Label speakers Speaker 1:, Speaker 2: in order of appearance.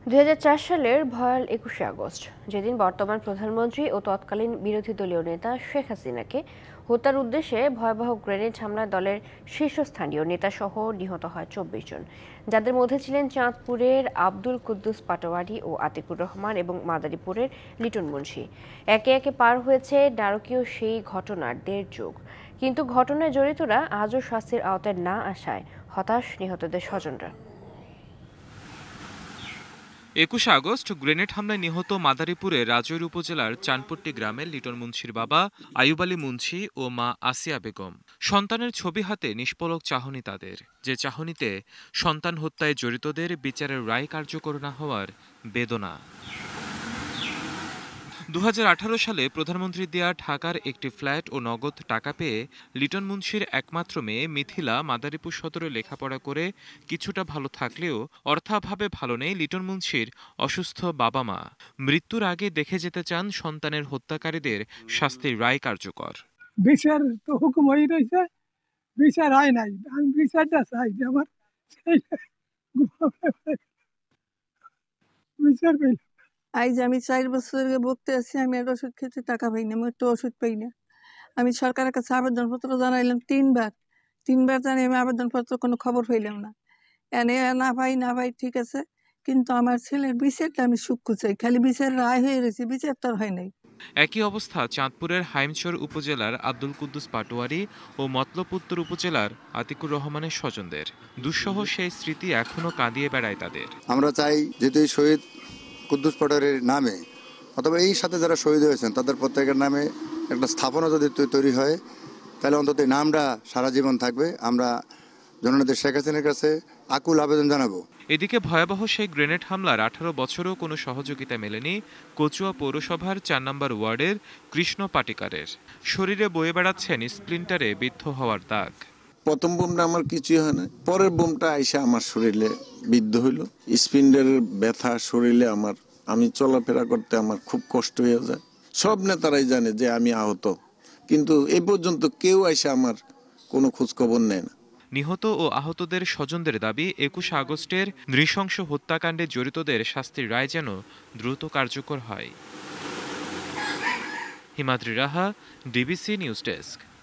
Speaker 1: ২০০৪ সালের ভয়াল ২১শে আগস্ট, যেদিন বর্তমান প্রধানমন্ত্রী ও তৎকালীন বিরোধী দলীয় নেতা শেখ হাসিনাকে হত্যার উদ্দেশ্যে ভয়াবহ গ্রেনেড হামলায় দলের শীর্ষস্থানীয় নেতাসহ নিহত হয় ২৪ জন, যাদের মধ্যে ছিলেন চাঁদপুরের আব্দুল কুদ্দুস পাটোয়ারি ও আতিকুর রহমান এবং মাদারীপুরের লিটন মুন্সি। একে একে পার হয়েছে নারকীয় সেই ঘটনার ১.৫ যুগ, কিন্তু ঘটনায় জড়িতরা আজও শাস্তির আওতায় না আসায় হতাশ নিহতদের স্বজনরা।
Speaker 2: ২১ আগস্ট গ্রেনেড হামলায় নিহত মাদারীপুরের রাজৈর উপজেলার চানপট্টি গ্রামের লিটন মুন্সির বাবা আইয়ুব আলী মুন্সি ও মা আসিয়া বেগম। সন্তানের ছবি হাতে নিষ্পলক চাহনি তাদের, যে চাহনিতে সন্তান হত্যায় জড়িতদের বিচারের রায় কার্যকর না হওয়ার বেদনা। ২০১৮ সালে প্রধানমন্ত্রী দেয়া ঢাকার একটি ফ্ল্যাট ও নগদ টাকা পেয়ে লিটন মুন্সির একমাত্র মেয়ে মিথিলা মাদারীপুর সদরে লেখাপড়া করে কিছুটা ভালো থাকলেও অর্থাভাবে ভালো নেই লিটন মুন্সির অসুস্থ বাবা মা। মৃত্যুর আগে দেখে যেতে চান সন্তানের হত্যাকারীদের শাস্তির রায় কার্যকর।
Speaker 3: বিচার তো হুকুম হয়ে রয়েছে, বিচার হয় নাই। আমি বিচারটা চাই যে আমার বিচার পেল।
Speaker 4: আজ আমি ৪ বছর ভুগতে আছি। আমি আর ওষুধ খেতে টাকা পাই না, আমি একটু ওষুধ পাই না। আমি সরকারের কাছে আবেদনপত্র জানাইলাম ৩বার জানিয়ে আমি আবেদনপত্র কোনো খবর পাইলাম না। এনে না পাই ঠিক আছে, কিন্তু আমার ছেলের বিচারটা আমি সূক্ষ্ম চাই। খালি বিচার রায় হয়ে রয়েছে, বিচার তো আর হয় নাই।
Speaker 2: একই অবস্থা চাঁদপুরের হাইমচর উপজেলার আব্দুল কুদ্দুস পাটোয়ারি ও মতলব উত্তর উপজেলার আতিকুর রহমানের স্বজনদের। দুঃসহ সেই স্মৃতি এখনো কাঁদিয়ে বেড়ায় তাদের।
Speaker 5: আমরা চাই যেহেতু শহীদ কুদ্দুস পাটোয়ারির নামে অথবা এই সাথে যারা শহীদ হয়েছেন তাদের প্রত্যেকের নামে একটা স্থাপনা যদি তৈরি হয়, তাহলে অন্তত এই নামটা সারা জীবন থাকবে। আমরা জননেত্রী শেখ হাসিনার কাছে আকুল আবেদন জানাবো।
Speaker 2: এদিকে ভয়াবহ সেই গ্রেনেড হামলার ১৮ বছরও কোনো সহযোগিতা মেলেনি কচুয়া পৌরসভার ৪ নম্বর ওয়ার্ডের কৃষ্ণ পাটিকারের। শরীরে বয়ে বেড়াচ্ছেন স্প্লিন্টারে বিদ্ধ হওয়ার দাগ।
Speaker 6: প্রথম বোমটা আমার কিছুই হয় না, পরের বোমটা আইসা আমার শরীরে বিদ্ধ হইল। স্পিন্ডারের ব্যথা শরীরে আমার, আমি চলাফেরা করতে আমার খুব কষ্ট হয়ে যায়। সব নেতারাই জানে যে আমি আহত, কিন্তু এই পর্যন্ত কেউ আইসা আমার কোনো খোঁজখবর নেয় না।
Speaker 2: নিহত ও আহতদের স্বজনদের দাবি ২১ আগস্টের নৃশংস হত্যাকাণ্ডে জড়িতদের শাস্তির রায় যেন দ্রুত কার্যকর হয়। Himadri Raha, DBC news desk.